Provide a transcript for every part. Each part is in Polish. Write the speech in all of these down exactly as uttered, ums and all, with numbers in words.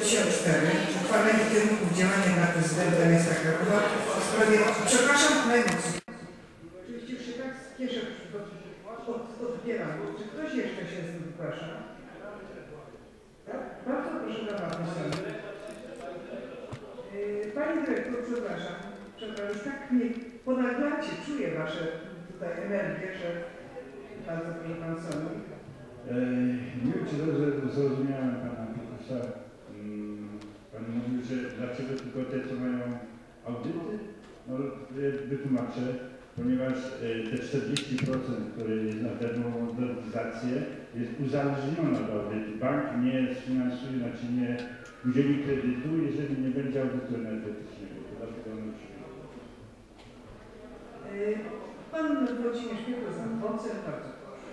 tysiąc cztery uchwalenie kierunków działania dla prezydenta miasta Krakowa w sprawie... Przepraszam, najmocniej. Oczywiście już się tak spieszę, odbieram. Czy ktoś jeszcze się z tym zgłasza? Tak? Bardzo proszę pana Martyna. Pani dyrektor, przepraszam, przepraszam, już tak mnie ponaglacie, czuję wasze tutaj energię, że bardzo proszę pan Sonik. Nie wiem, czy dobrze zrozumiałem pana Piotrusza. Pan mówił, że dlaczego tylko te, co mają audyty? No, wytłumaczę, ponieważ te czterdzieści procent, które jest na termomodernizację, jest uzależnione od audytu. Bank nie sfinansuje, znaczy nie udzieli kredytu, jeżeli nie będzie audytu energetycznego. To dlatego on przyjdzie. Pan Włodzimierz Piotr z Wącem, bardzo proszę.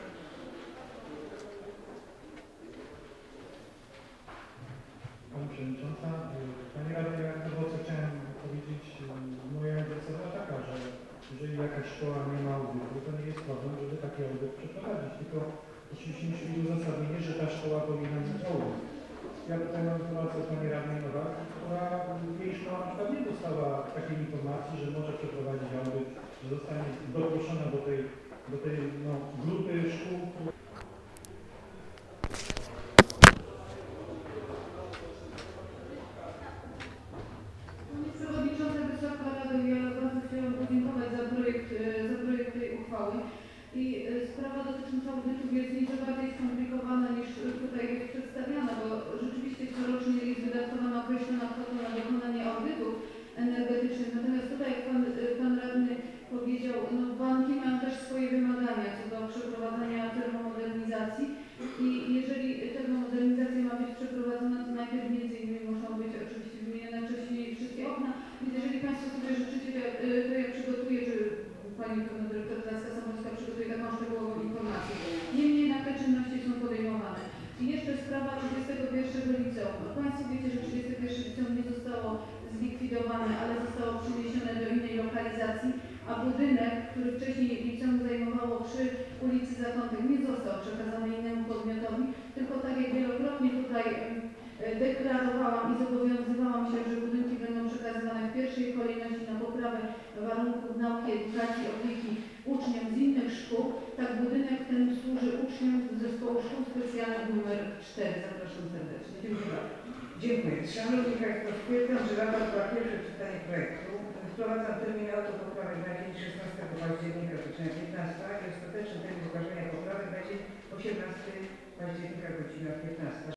Pani Przewodnicząca, Pani Radny, jak na Wące chciałem powiedzieć, moja intencja była taka, że jeżeli jakaś szkoła nie ma audytu, to nie jest problem, żeby taki audyt przeprowadzić, tylko oczywiście musi być uzasadnienie, że ta szkoła powinna mieć audyt. Ja tutaj mam informację od Pani Radnej Nowak, która jej szkoła na przykład nie dostała takiej informacji, że może przeprowadzić audyt, że zostanie dopuszczona do tej, do tej no, grupy szkół. Pani Przewodnicząca, Wysoka Rado, ja bardzo chciałam podziękować za projekt, za projekt tej uchwały. I sprawa dotycząca audytów jest nieco bardziej skomplikowana niż tutaj jest przedstawiana, bo rzeczywiście corocznie jest wydatkowana określona kwota na dokonanie audytów energetycznych. Natomiast tutaj, jak pan, pan radny powiedział, no banki mają też swoje wymagania co do przeprowadzania termomodernizacji i jeżeli termomodernizacja ma być przeprowadzona, to najpierw między innymi muszą być oczywiście wymienione wcześniej wszystkie okna. Więc jeżeli Państwo sobie życzycie, to ja, to ja przygotuję, czy Pani Dyrektor Laska-Samorska przygotuje taką szczegółową informację. Niemniej jednak te czynności są podejmowane. I jeszcze sprawa trzydziestego pierwszego liceum. Państwo wiecie, że trzydzieste pierwsze liceum nie zostało zlikwidowane, ale zostało przeniesione do innej lokalizacji, a budynek, który wcześniej liceum zajmowało przy ulicy Zakątek, nie został przekazany innemu podmiotowi, tylko tak jak wielokrotnie tutaj deklarowałam i zobowiązywałam się, że budynki będą przekazywane w pierwszej kolejności na poprawę warunków nauki, edukacji, opieki uczniom z innych szkół. Tak budynek ten służy uczniom z zespołu szkół specjalnych numer cztery. Zapraszam serdecznie. Dziękuję. Dziękuję. Szanowni Państwo, stwierdzam, że Rada była pierwsze czytanie projektu. Wprowadzam termin autopoprawek na dzień szesnastego października do godziny piętnastej i ostateczny termin zgłaszania poprawek na dzień osiemnastego października godzina piętnasta.